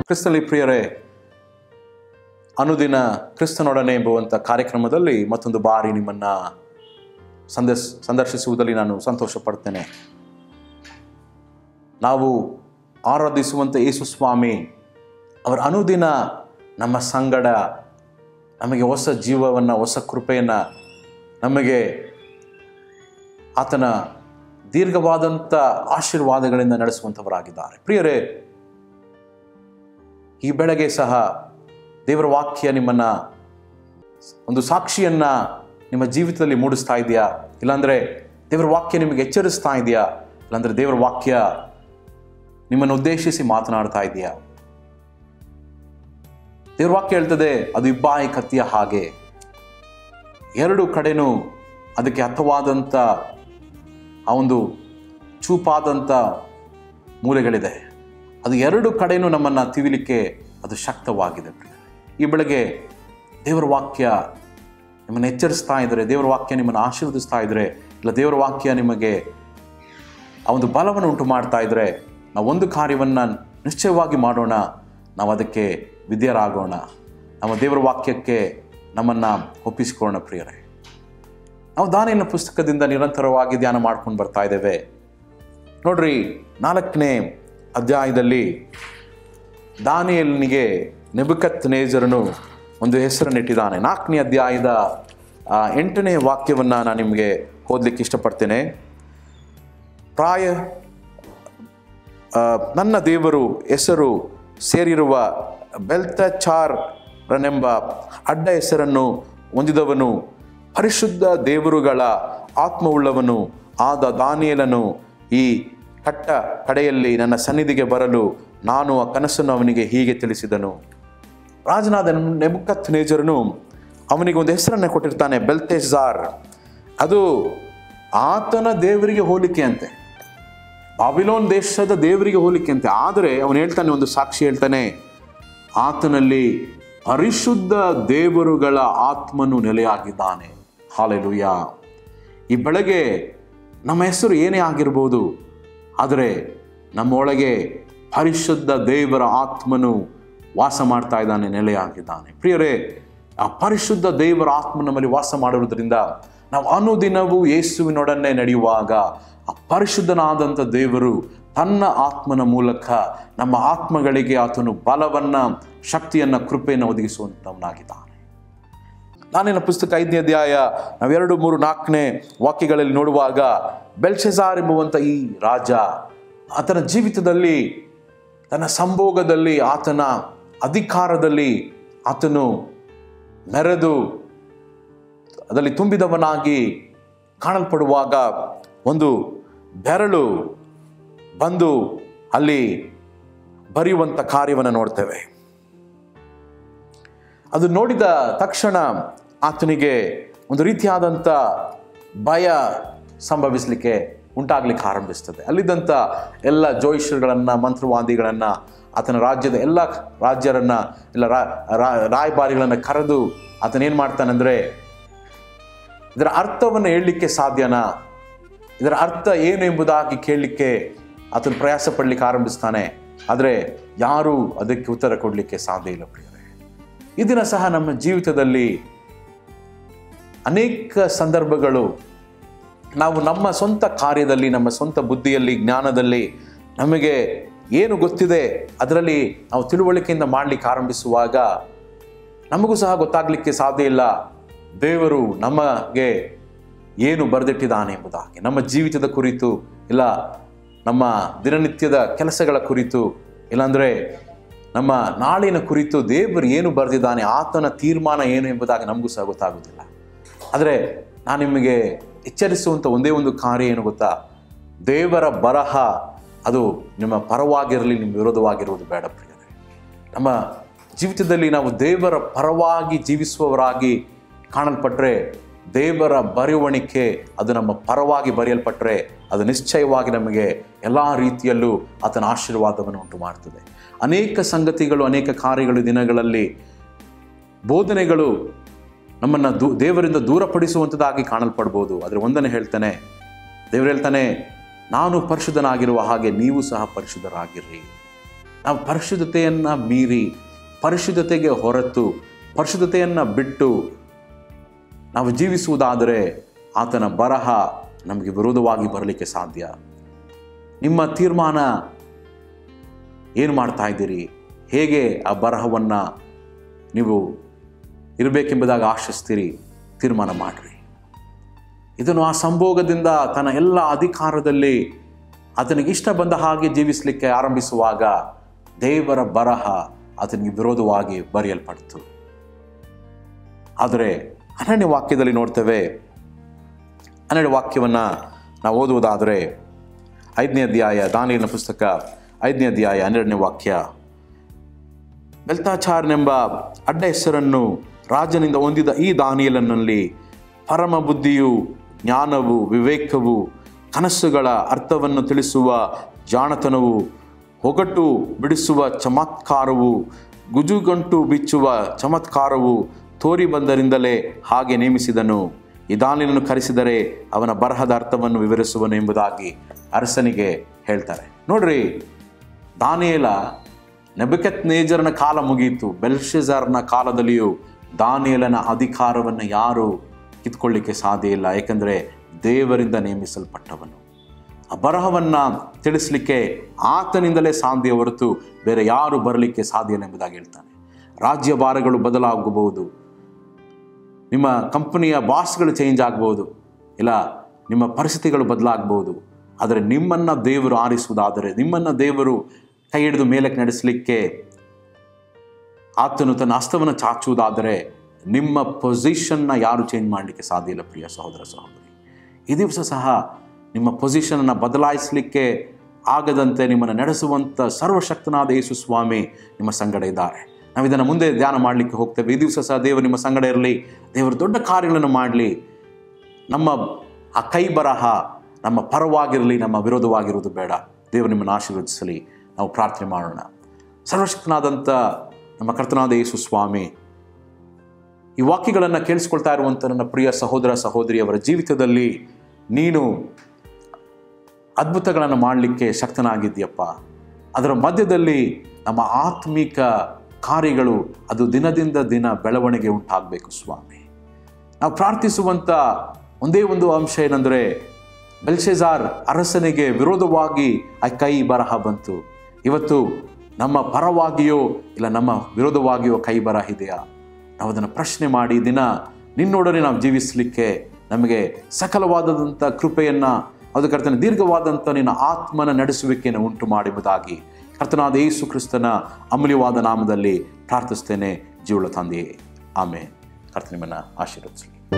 ಕ್ರಿಸ್ತನಲ್ಲಿ ಪ್ರಿಯರೇ, ಅನುದಿನ ಕ್ರಿಸ್ತನೊಡನೆ ಎಂಬುವಂಥ ಕಾರ್ಯಕ್ರಮದಲ್ಲಿ ಮತ್ತೊಂದು ಬಾರಿ ನಿಮ್ಮನ್ನು ಸಂದರ್ಶಿಸುವುದರಲ್ಲಿ ನಾನು ಸಂತೋಷ ಪಡ್ತೇನೆ. ನಾವು ಆರಾಧಿಸುವಂಥ ಯೇಸು ಸ್ವಾಮಿ ಅವರ ಅನುದಿನ ನಮ್ಮ ಸಂಗಡ ನಮಗೆ ಹೊಸ ಜೀವವನ್ನು, ಹೊಸ ಕೃಪೆಯನ್ನು, ನಮಗೆ ಆತನ ದೀರ್ಘವಾದಂಥ ಆಶೀರ್ವಾದಗಳಿಂದ ನಡೆಸುವಂಥವರಾಗಿದ್ದಾರೆ. ಪ್ರಿಯರೇ, ಈ ಬೆಳಗ್ಗೆ ಸಹ ದೇವರ ವಾಕ್ಯ ನಿಮ್ಮನ್ನು ಒಂದು ಸಾಕ್ಷಿಯನ್ನು ನಿಮ್ಮ ಜೀವಿತದಲ್ಲಿ ಮೂಡಿಸ್ತಾ ಇದೆಯಾ? ಇಲ್ಲಾಂದರೆ ದೇವರ ವಾಕ್ಯ ನಿಮಗೆ ಎಚ್ಚರಿಸ್ತಾ ಇದೆಯಾ? ಇಲ್ಲಾಂದರೆ ದೇವರ ವಾಕ್ಯ ನಿಮ್ಮನ್ನು ಉದ್ದೇಶಿಸಿ ಮಾತನಾಡ್ತಾ ಇದೆಯಾ? ದೇವರ ವಾಕ್ಯ ಹೇಳ್ತದೆ, ಅದು ಇಬ್ಬಾಯಿ ಕತ್ತಿಯ ಹಾಗೆ, ಎರಡು ಕಡೆನೂ ಅದಕ್ಕೆ ಹತ್ತವಾದಂಥ ಆ ಒಂದು ಚೂಪಾದಂಥ ಮೂಲೆಗಳಿದೆ. ಅದು ಎರಡು ಕಡೆನೂ ನಮ್ಮನ್ನು ತಿವಿಲಿಕ್ಕೆ ಅದು ಶಕ್ತವಾಗಿದೆ. ಈ ಬೆಳಗ್ಗೆ ದೇವರ ವಾಕ್ಯ ನಿಮ್ಮನ್ನು ಎಚ್ಚರಿಸ್ತಾ ಇದ್ದರೆ, ದೇವರ ವಾಕ್ಯ ನಿಮ್ಮನ್ನು ಆಶೀರ್ವದಿಸ್ತಾ ಇದ್ದರೆ, ಇಲ್ಲ ದೇವರ ವಾಕ್ಯ ನಿಮಗೆ ಆ ಒಂದು ಬಲವನ್ನು ಉಂಟು ಮಾಡ್ತಾ ಇದ್ದರೆ, ನಾವು ಒಂದು ಕಾರ್ಯವನ್ನು ನಿಶ್ಚಯವಾಗಿ ಮಾಡೋಣ, ನಾವು ಅದಕ್ಕೆ ವಿಧೇಯರಾಗೋಣ, ನಮ್ಮ ದೇವರ ವಾಕ್ಯಕ್ಕೆ ನಮ್ಮನ್ನು ಒಪ್ಪಿಸಿಕೊಳ್ಳೋಣ. ಪ್ರಿಯರೇ, ನಾವು ದಾನಿಯೇಲನ ಪುಸ್ತಕದಿಂದ ನಿರಂತರವಾಗಿ ಧ್ಯಾನ ಮಾಡ್ಕೊಂಡು ಬರ್ತಾ ಇದ್ದೇವೆ. ನೋಡ್ರಿ, 4ನೇ ಅಧ್ಯಾಯದಲ್ಲಿ ದಾನಿಯೇಲನಿಗೆ ನೆಬೂಕದ್ನೆಚ್ಚರನು ಒಂದು ಹೆಸರನ್ನಿಟ್ಟಿದ್ದಾನೆ. 4ನೇ ಅಧ್ಯಾಯದ 8ನೇ ವಾಕ್ಯವನ್ನು ನಾನು ನಿಮಗೆ ಓದಲಿಕ್ಕೆ ಇಷ್ಟಪಡ್ತೇನೆ. ನನ್ನ ದೇವರು ಹೆಸರು ಸೇರಿರುವ ಬೆಲ್ತಚಾರನೆಂಬ ಅಡ್ಡ ಹೆಸರನ್ನು ಹೊಂದಿದವನು, ಪರಿಶುದ್ಧ ದೇವರುಗಳ ಆತ್ಮವುಳ್ಳವನು ಆದ ದಾನಿಯೇಲನು ಈ ಕಡೆಯಲ್ಲಿ ನನ್ನ ಸನ್ನಿಧಿಗೆ ಬರಲು ನಾನು ಆ ಕನಸನ್ನು ಅವನಿಗೆ ಹೀಗೆ ತಿಳಿಸಿದನು. ರಾಜನಾದ ನೆಬೂಕದ್ನೆಚ್ಚರನು ಅವನಿಗೆ ಒಂದು ಹೆಸರನ್ನು ಕೊಟ್ಟಿರ್ತಾನೆ, ಬೆಲ್ತೆಶಾರ್. ಅದು ಆತನ ದೇವರಿಗೆ ಹೋಲಿಕೆ ಅಂತೆ, ಬಾಬಿಲೋನ್ ದೇಶದ ದೇವರಿಗೆ ಹೋಲಿಕೆ ಅಂತೆ. ಆದರೆ ಅವನು ಹೇಳ್ತಾನೆ, ಒಂದು ಸಾಕ್ಷಿ ಹೇಳ್ತಾನೆ, ಆತನಲ್ಲಿ ಪರಿಶುದ್ಧ ದೇವರುಗಳ ಆತ್ಮನು ನೆಲೆಯಾಗಿದ್ದಾನೆ. ಹಾಲೆಲೂಯಾ. ಈ ಬೆಳಗ್ಗೆ ನಮ್ಮ ಹೆಸರು ಏನೇ ಆಗಿರ್ಬೋದು, ಆದರೆ ನಮ್ಮೊಳಗೆ ಪರಿಶುದ್ಧ ದೇವರ ಆತ್ಮನು ವಾಸ ಮಾಡ್ತಾ ಇದ್ದಾನೆ, ನೆಲೆಯಾಗಿದ್ದಾನೆ. ಪ್ರಿಯರೇ, ಆ ಪರಿಶುದ್ಧ ದೇವರ ಆತ್ಮ ನಮ್ಮಲ್ಲಿ ವಾಸ ಮಾಡಿರುವುದರಿಂದ ನಾವು ಅನುದಿನವೂ ಯೇಸುವಿನೊಡನೆ ನಡೆಯುವಾಗ ಆ ಪರಿಶುದ್ಧನಾದಂಥ ದೇವರು ತನ್ನ ಆತ್ಮನ ಮೂಲಕ ನಮ್ಮ ಆತ್ಮಗಳಿಗೆ ಆತನು ಬಲವನ್ನು, ಶಕ್ತಿಯನ್ನು, ಕೃಪೆಯನ್ನು ಒದಗಿಸುವಂಥವನಾಗಿದ್ದಾನೆ. ದಾನಿಯೇಲನ ಪುಸ್ತಕ 5ನೇ ಅಧ್ಯಾಯ ನಾವು 2, 3, 4ನೇ ವಾಕ್ಯಗಳಲ್ಲಿ ನೋಡುವಾಗ, ಬೆಲ್ತೆಶಾರ್ ಎಂಬುವಂಥ ಈ ರಾಜ ಆತನ ಜೀವಿತದಲ್ಲಿ, ತನ್ನ ಸಂಭೋಗದಲ್ಲಿ, ಆತನ ಅಧಿಕಾರದಲ್ಲಿ ಆತನು ಮೆರೆದು ಅದರಲ್ಲಿ ತುಂಬಿದವನಾಗಿ ಕಾಣಲ್ಪಡುವಾಗ ಒಂದು ಬೆರಳು ಬಂದು ಅಲ್ಲಿ ಬರೆಯುವಂಥ ಕಾರ್ಯವನ್ನು ನೋಡ್ತೇವೆ. ಅದು ನೋಡಿದ ತಕ್ಷಣ ಆತನಿಗೆ ಒಂದು ರೀತಿಯಾದಂಥ ಭಯ ಸಂಭವಿಸಲಿಕ್ಕೆ ಉಂಟಾಗಲಿಕ್ಕೆ ಆರಂಭಿಸ್ತದೆ. ಅಲ್ಲಿದ್ದಂಥ ಎಲ್ಲ ಜೋಯಿಷರುಗಳನ್ನು, ಮಂತ್ರವಾದಿಗಳನ್ನು, ಆತನ ರಾಜ್ಯದ ಎಲ್ಲ ರಾಜ್ಯರನ್ನು, ಎಲ್ಲ ರಾಯಭಾರಿಗಳನ್ನು ಕರೆದು ಆತನೇನು ಮಾಡ್ತಾನೆಂದರೆ, ಇದರ ಅರ್ಥವನ್ನು ಹೇಳಲಿಕ್ಕೆ ಸಾಧ್ಯನಾ, ಇದರ ಅರ್ಥ ಏನು ಎಂಬುದಾಗಿ ಕೇಳಲಿಕ್ಕೆ ಆತನ ಪ್ರಯಾಸ ಪಡಲಿಕ್ಕೆ ಆರಂಭಿಸ್ತಾನೆ. ಆದರೆ ಯಾರೂ ಅದಕ್ಕೆ ಉತ್ತರ ಕೊಡಲಿಕ್ಕೆ ಸಾಧ್ಯ ಇಲ್ಲ. ಪ್ರಿಯರೇ, ಈ ದಿನ ಸಹ ನಮ್ಮ ಜೀವಿತದಲ್ಲಿ ಅನೇಕ ಸಂದರ್ಭಗಳು ನಾವು ನಮ್ಮ ಸ್ವಂತ ಕಾರ್ಯದಲ್ಲಿ, ನಮ್ಮ ಸ್ವಂತ ಬುದ್ಧಿಯಲ್ಲಿ, ಜ್ಞಾನದಲ್ಲಿ ನಮಗೆ ಏನು ಗೊತ್ತಿದೆ ಅದರಲ್ಲಿ ನಾವು ತಿಳುವಳಿಕೆಯಿಂದ ಮಾಡಲಿಕ್ಕೆ ಆರಂಭಿಸುವಾಗ ನಮಗೂ ಸಹ ಗೊತ್ತಾಗಲಿಕ್ಕೆ ಸಾಧ್ಯ ಇಲ್ಲ ದೇವರು ನಮಗೆ ಏನು ಬರೆದಿಟ್ಟಿದ್ದಾನೆ ಎಂಬುದಾಗಿ. ನಮ್ಮ ಜೀವಿತದ ಕುರಿತು, ಇಲ್ಲ ನಮ್ಮ ದಿನನಿತ್ಯದ ಕೆಲಸಗಳ ಕುರಿತು, ಇಲ್ಲಾಂದರೆ ನಮ್ಮ ನಾಳಿನ ಕುರಿತು ದೇವರು ಏನು ಬರೆದಿದ್ದಾನೆ, ಆತನ ತೀರ್ಮಾನ ಏನು ಎಂಬುದಾಗಿ ನಮಗೂ ಸಹ ಗೊತ್ತಾಗೋದಿಲ್ಲ. ಆದರೆ ನಾನು ನಿಮಗೆ ಎಚ್ಚರಿಸುವಂಥ ಒಂದೇ ಒಂದು ಕಾರ್ಯ ಏನು ಗೊತ್ತಾ? ದೇವರ ಬರಹ ಅದು ನಿಮ್ಮ ಪರವಾಗಿರಲಿ, ನಿಮ್ಮ ವಿರೋಧವಾಗಿರುವುದು ಬೇಡ. ಪ್ರಿಯರೇ, ನಮ್ಮ ಜೀವಿತದಲ್ಲಿ ನಾವು ದೇವರ ಪರವಾಗಿ ಜೀವಿಸುವವರಾಗಿ ಕಾಣಲ್ಪಟ್ಟರೆ, ದೇವರ ಬರೆಯುವಣಿಕೆ ಅದು ನಮ್ಮ ಪರವಾಗಿ ಬರೆಯಲ್ಪಟ್ಟರೆ, ಅದು ನಿಶ್ಚಯವಾಗಿ ನಮಗೆ ಎಲ್ಲ ರೀತಿಯಲ್ಲೂ ಆತನ ಆಶೀರ್ವಾದವನ್ನು ಉಂಟು ಮಾಡ್ತದೆ. ಅನೇಕ ಸಂಗತಿಗಳು, ಅನೇಕ ಕಾರ್ಯಗಳು, ದಿನಗಳಲ್ಲಿ ಬೋಧನೆಗಳು ನಮ್ಮನ್ನು ದೇವರಿಂದ ದೂರಪಡಿಸುವಂಥದ್ದಾಗಿ ಕಾಣಲ್ಪಡ್ಬೋದು. ಆದರೆ ಒಂದನ್ನು ಹೇಳ್ತಾನೆ, ದೇವರು ಹೇಳ್ತಾನೆ, ನಾನು ಪರಿಶುದ್ಧನಾಗಿರುವ ಹಾಗೆ ನೀವು ಸಹ ಪರಿಶುದ್ಧರಾಗಿರ್ರಿ. ನಾವು ಪರಿಶುದ್ಧತೆಯನ್ನು ಮೀರಿ, ಪರಿಶುದ್ಧತೆಗೆ ಹೊರತು, ಪರಿಶುದ್ಧತೆಯನ್ನು ಬಿಟ್ಟು ನಾವು ಜೀವಿಸುವುದಾದರೆ ಆತನ ಬರಹ ನಮಗೆ ವಿರೋಧವಾಗಿ ಬರಲಿಕ್ಕೆ ಸಾಧ್ಯ. ನಿಮ್ಮ ತೀರ್ಮಾನ ಏನು ಮಾಡ್ತಾ ಇದ್ದೀರಿ? ಹೇಗೆ ಆ ಬರಹವನ್ನು ನೀವು ಇರಬೇಕೆಂಬುದಾಗಿ ಆಶಿಸ್ತೀರಿ? ತೀರ್ಮಾನ ಮಾಡಿರಿ. ಇದನ್ನು ಆ ಸಂಭೋಗದಿಂದ ತನ್ನ ಎಲ್ಲ ಅಧಿಕಾರದಲ್ಲಿ ಆತನಿಗೆ ಇಷ್ಟ ಬಂದ ಹಾಗೆ ಜೀವಿಸಲಿಕ್ಕೆ ಆರಂಭಿಸುವಾಗ ದೇವರ ಬರಹ ಆತನಿಗೆ ವಿರೋಧವಾಗಿ ಬರೆಯಲ್ಪಡ್ತು. ಆದರೆ 12ನೇ ವಾಕ್ಯದಲ್ಲಿ ನೋಡ್ತೇವೆ. 12ನೇ ವಾಕ್ಯವನ್ನು ನಾವು ಓದುವುದಾದರೆ 5ನೇ ಅಧ್ಯಾಯ, ದಾನಿಯೇಲನ ಪುಸ್ತಕ 5ನೇ ಅಧ್ಯಾಯ 12ನೇ ವಾಕ್ಯ. ಬೆಲ್ತಾಚಾರನೆಂಬ ಅಡ್ಡ ಹೆಸರನ್ನು ರಾಜನಿಂದ ಹೊಂದಿದ ಈ ದಾನಿಯೇಲನಲ್ಲಿ ಪರಮ ಬುದ್ಧಿಯು, ಜ್ಞಾನವು, ವಿವೇಕವು, ಕನಸುಗಳ ಅರ್ಥವನ್ನು ತಿಳಿಸುವ ಜಾಣತನವು, ಒಗಟು ಬಿಡಿಸುವ ಚಮತ್ಕಾರವು, ಗುಜುಗಂಟು ಬಿಚ್ಚುವ ಚಮತ್ಕಾರವು ತೋರಿ ಬಂದರಿಂದಲೇ ಹಾಗೆ ನೇಮಿಸಿದನು. ಈ ದಾನಿಯೇಲನನ್ನು ಕರೆಸಿದರೆ ಅವನ ಬರಹದ ಅರ್ಥವನ್ನು ವಿವರಿಸುವನು ಎಂಬುದಾಗಿ ಅರಸನಿಗೆ ಹೇಳ್ತಾರೆ. ನೋಡ್ರಿ, ದಾನಿಯೇಲ ನೆಬೂಕದ್ನೆಚ್ಚರನ ಕಾಲ ಮುಗಿಯಿತು. ಬೆಲ್ಶೆಜಾರನ ಕಾಲದಲ್ಲಿಯೂ ದಾನಿಯೇಲನ ಅಧಿಕಾರವನ್ನು ಯಾರು ಕಿತ್ಕೊಳ್ಳಿಕ್ಕೆ ಸಾಧ್ಯ ಇಲ್ಲ. ಏಕೆಂದರೆ ದೇವರಿಂದ ನೇಮಿಸಲ್ಪಟ್ಟವನು. ಆ ಬರಹವನ್ನು ತಿಳಿಸಲಿಕ್ಕೆ ಆತನಿಂದಲೇ ಸಾಧ್ಯ ಹೊರತು ಬೇರೆ ಯಾರು ಬರಲಿಕ್ಕೆ ಸಾಧ್ಯ ಇಲ್ಲ ಎಂಬುದಾಗಿ ಹೇಳ್ತಾನೆ. ರಾಜ್ಯ ಭಾರಗಳು ಬದಲಾಗಬಹುದು, ನಿಮ್ಮ ಕಂಪನಿಯ ಬಾಸ್ಗಳು ಚೇಂಜ್ ಆಗ್ಬೋದು, ಇಲ್ಲ ನಿಮ್ಮ ಪರಿಸ್ಥಿತಿಗಳು ಬದಲಾಗಬಹುದು. ಆದರೆ ನಿಮ್ಮನ್ನು ದೇವರು ಆರಿಸುವುದಾದರೆ, ನಿಮ್ಮನ್ನು ದೇವರು ಕೈ ಹಿಡಿದು ಮೇಲಕ್ಕೆ ನಡೆಸಲಿಕ್ಕೆ ಆತನು ತನ್ನ ಹಸ್ತವನ್ನು ಚಾಚುವುದಾದರೆ ನಿಮ್ಮ ಪೊಸಿಷನ್ನ ಯಾರು ಚೇಂಜ್ ಮಾಡಲಿಕ್ಕೆ ಸಾಧ್ಯ ಇಲ್ಲ. ಪ್ರಿಯ ಸಹೋದರ ಸಹೋದರಿ, ಈ ದಿವಸ ಸಹ ನಿಮ್ಮ ಪೊಸಿಷನನ್ನು ಬದಲಾಯಿಸಲಿಕ್ಕೆ ಆಗದಂತೆ ನಿಮ್ಮನ್ನು ನಡೆಸುವಂಥ ಸರ್ವಶಕ್ತನಾದ ಯೇಸು ಸ್ವಾಮಿ ನಿಮ್ಮ ಸಂಗಡ ಇದ್ದಾರೆ. ನಾವು ಇದನ್ನು ಮುಂದೆ ಧ್ಯಾನ ಮಾಡಲಿಕ್ಕೆ ಹೋಗ್ತೇವೆ. ಈ ದಿವಸ ಸಹ ದೇವರು ನಿಮ್ಮ ಸಂಗಡ ಇರಲಿ. ದೇವರು ದೊಡ್ಡ ಕಾರ್ಯಗಳನ್ನು ಮಾಡಲಿ. ನಮ್ಮ ಆ ಕೈ ಬರಹ ನಮ್ಮ ಪರವಾಗಿರಲಿ, ನಮ್ಮ ವಿರೋಧವಾಗಿರುವುದು ಬೇಡ. ದೇವರು ನಿಮ್ಮನ್ನು ಆಶೀರ್ವದಿಸಲಿ. ನಾವು ಪ್ರಾರ್ಥನೆ ಮಾಡೋಣ. ಸರ್ವಶಕ್ತನಾದಂಥ ನಮ್ಮ ಕರ್ತನಾದ ಯೇಸು ಸ್ವಾಮಿ, ಈ ವಾಕ್ಯಗಳನ್ನು ಕೇಳಿಸ್ಕೊಳ್ತಾ ಇರುವಂಥ ನನ್ನ ಪ್ರಿಯ ಸಹೋದರ ಸಹೋದರಿಯವರ ಜೀವಿತದಲ್ಲಿ ನೀನು ಅದ್ಭುತಗಳನ್ನು ಮಾಡಲಿಕ್ಕೆ ಶಕ್ತನಾಗಿದ್ದೀಯಪ್ಪ. ಅದರ ಮಧ್ಯದಲ್ಲಿ ನಮ್ಮ ಆತ್ಮಿಕ ಕಾರ್ಯಗಳು ಅದು ದಿನದಿಂದ ದಿನ ಬೆಳವಣಿಗೆ ಉಂಟಾಗಬೇಕು ಸ್ವಾಮಿ. ನಾವು ಪ್ರಾರ್ಥಿಸುವಂಥ ಒಂದೇ ಒಂದು ಅಂಶ ಏನೆಂದರೆ, ಬೆಲ್ಶೆಜಾರ್ ಅರಸನಿಗೆ ವಿರೋಧವಾಗಿ ಆ ಕೈ ಬರಹ ಬಂತು. ಇವತ್ತು ನಮ್ಮ ಪರವಾಗಿಯೋ ಇಲ್ಲ ನಮ್ಮ ವಿರೋಧವಾಗಿಯೋ ಕೈ ಬರಹ ಇದೆಯಾ? ನಾವು ಅದನ್ನು ಪ್ರಶ್ನೆ ಮಾಡಿ ದಿನ ನಿನ್ನೊಡನೆ ನಾವು ಜೀವಿಸಲಿಕ್ಕೆ ನಮಗೆ ಸಕಲವಾದಂಥ ಕೃಪೆಯನ್ನು, ಅದು ಕರ್ತನ ದೀರ್ಘವಾದಂಥ ನಿನ್ನ ಆತ್ಮನ ನಡೆಸುವಿಕೆಯನ್ನು ಉಂಟು ಮಾಡುವುದಾಗಿ ಕರ್ತನಾದ ಯೇಸು ಕ್ರಿಸ್ತನ ಅಮೂಲ್ಯವಾದ ನಾಮದಲ್ಲಿ ಪ್ರಾರ್ಥಿಸ್ತೇನೆ, ಜೀವಳ ತಂದೆಯೇ, ಆಮೇನ್. ಕರ್ತನ ನಿಮ್ಮನ್ನು ಆಶೀರ್ವದಿಸಲಿ.